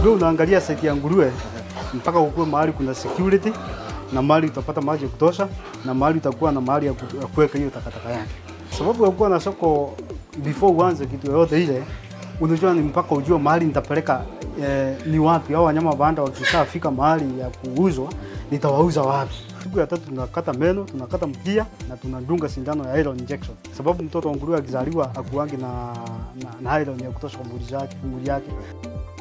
Wewe unaangalia site ya nguruwe mpaka ukue mahali kuna security na mahali utapata maji ya kutosha na mahali utakuwa na mahali ya kuweka hiyo takataka yake. Sababu ya kuwa na soko before uanze kitu yote ile, unajua ni mpaka ujue mahali nitapeleka ni wapi, au wanyama banda wakishafika mahali ya kuuzwa nitawauza wapi. Siku ya tatu tunakata meno, tunakata mkia na tunadunga sindano ya iron injection. Sababu mtoto wa nguruwe akizaliwa hakuangi na iron ya kutosha kwa mwili yake.